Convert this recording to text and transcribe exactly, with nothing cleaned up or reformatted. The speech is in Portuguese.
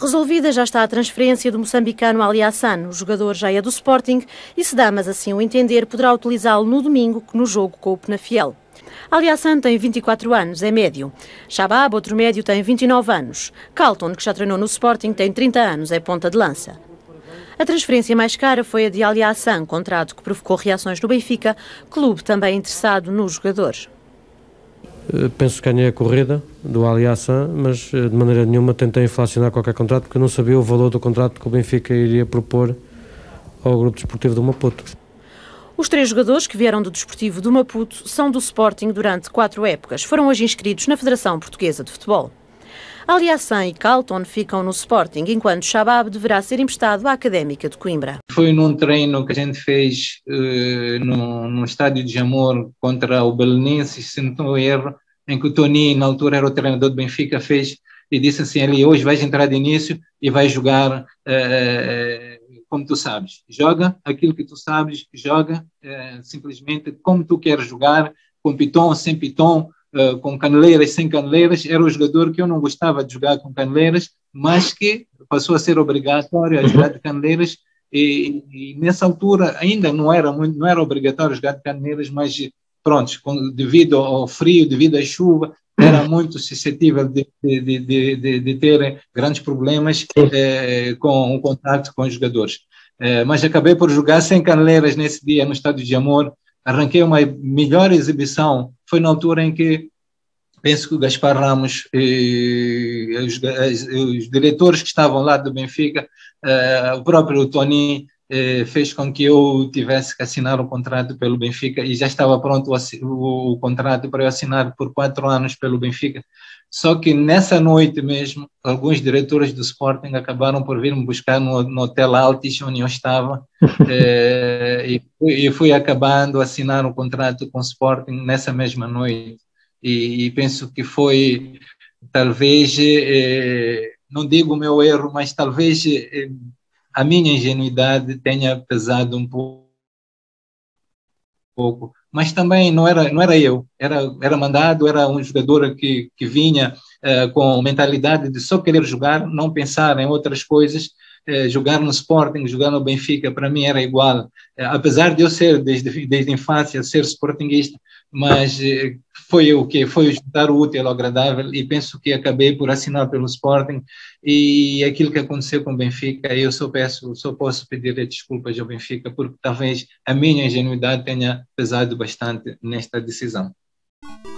Resolvida já está a transferência do moçambicano Ali Hassan. O jogador já é do Sporting e, se Damas assim o entender, poderá utilizá-lo no domingo no jogo com o Penafiel. Ali Hassan tem vinte e quatro anos, é médio. Shabab, outro médio, tem vinte e nove anos. Carlton, que já treinou no Sporting, tem trinta anos, é ponta de lança. A transferência mais cara foi a de Ali Hassan, contrato que provocou reações no Benfica, clube também interessado no jogador. Penso que ganhei a corrida do Ali Hassan, mas de maneira nenhuma tentei inflacionar qualquer contrato, porque eu não sabia o valor do contrato que o Benfica iria propor ao Grupo Desportivo do Maputo. Os três jogadores que vieram do Desportivo do Maputo são do Sporting durante quatro épocas. Foram hoje inscritos na Federação Portuguesa de Futebol. Ali Hassan e Carlton ficam no Sporting, enquanto Shabab deverá ser emprestado à Académica de Coimbra. Foi num treino que a gente fez uh, no, no estádio de Jamor contra o Belenenses, se não estou erro, em que o Tony, na altura era o treinador do Benfica, fez e disse assim: ali, hoje vais entrar de início e vais jogar uh, como tu sabes. Joga aquilo que tu sabes, joga uh, simplesmente como tu queres jogar, com piton, sem piton, Uh, com caneleiras, sem caneleiras. Era o jogador que eu não gostava de jogar com caneleiras, mas que passou a ser obrigatório a jogar de caneleiras, e, e nessa altura ainda não era, muito, não era obrigatório jogar de caneleiras, mas pronto, com, devido ao frio, devido à chuva, era muito suscetível de, de, de, de, de ter grandes problemas eh, com o contato com os jogadores. Eh, mas acabei por jogar sem caneleiras nesse dia no estádio de Amor. Arranquei uma melhor exibição. Foi na altura em que penso que o Gaspar Ramos e os, os diretores que estavam lá do Benfica, uh, o próprio Tony, uh, fez com que eu tivesse que assinar o contrato pelo Benfica, e já estava pronto o, o, o contrato para eu assinar por quatro anos pelo Benfica. Só que nessa noite mesmo, alguns diretores do Sporting acabaram por vir me buscar no, no Hotel Altis, onde eu estava, eh, e, fui, e fui acabando a assinar um contrato com o Sporting nessa mesma noite. E, e penso que foi, talvez, eh, não digo o meu erro, mas talvez eh, a minha ingenuidade tenha pesado um pouco. pouco. Mas também não era, não era eu, era, era mandado, era um jogador que, que vinha uh, com mentalidade de só querer jogar, não pensar em outras coisas. Uh, jogar no Sporting, jogar no Benfica, para mim era igual, uh, apesar de eu ser, desde, desde a infância, ser sportinguista, mas uh, foi o que foi juntar o útil ao agradável, e penso que acabei por assinar pelo Sporting, e aquilo que aconteceu com o Benfica, eu só peço, só posso pedir desculpas ao Benfica, porque talvez a minha ingenuidade tenha pesado bastante nesta decisão.